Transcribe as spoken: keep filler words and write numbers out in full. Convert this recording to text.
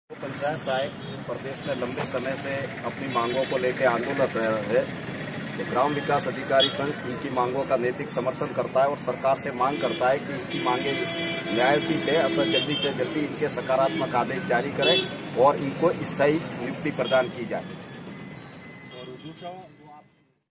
पंचायत सहायक प्रदेश में लंबे समय से अपनी मांगों को लेकर आंदोलन कर रहे हैं। तो ग्राम विकास अधिकारी संघ इनकी मांगों का नैतिक समर्थन करता है और सरकार से मांग करता है कि इनकी मांगे न्यायोचित है, अतः जल्दी से जल्दी इनके सकारात्मक आदेश जारी करें और इनको स्थायी नियुक्ति प्रदान की जाए। और दूसरा